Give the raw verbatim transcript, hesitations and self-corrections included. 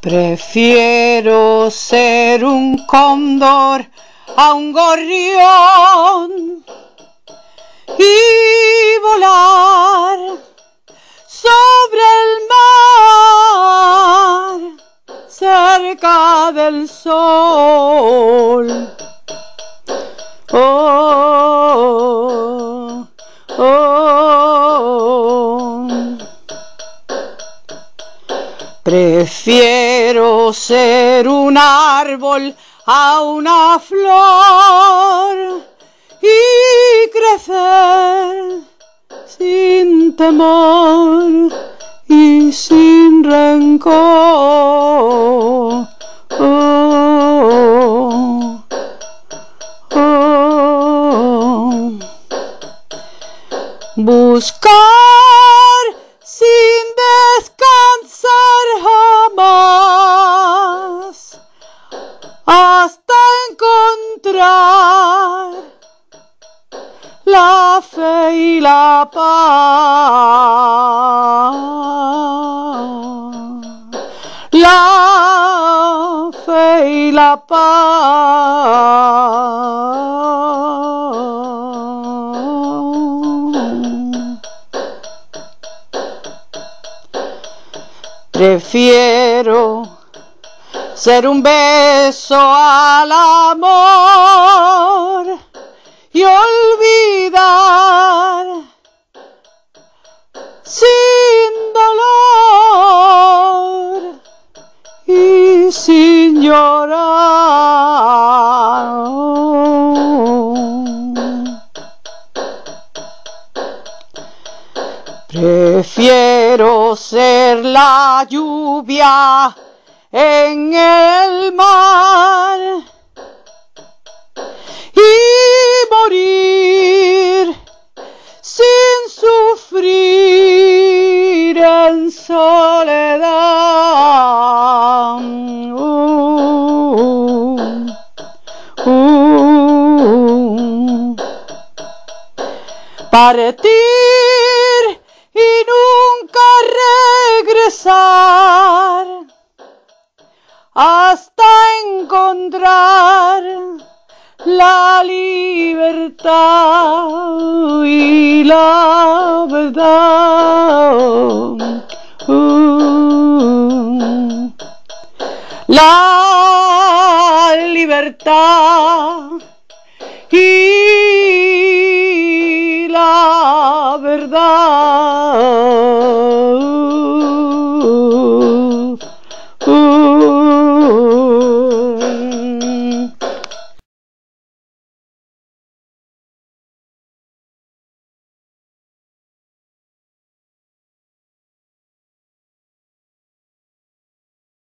Prefiero ser un cóndor a un gorrión y volar sobre el mar cerca del sol. Oh, oh. Prefiero ser un árbol a una flor y crecer sin temor y sin rencor. Oh, oh. Buscar sin descansar jamás hasta encontrar la fe y la paz, la fe y la paz. Prefiero ser un beso al amor y olvidar sin dolor y sin llorar. Prefiero ser la lluvia en el mar y morir sin sufrir en soledad. Uh, uh. Partir y nunca regresar hasta encontrar la libertad y la verdad. Uh, la libertad y la verdad.